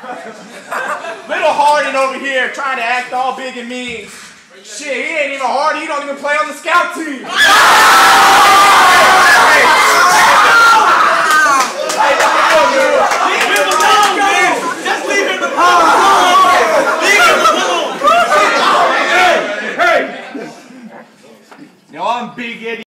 Little Harden over here trying to act all big and mean. Shit, he ain't even hard. He don't even play on the scout team.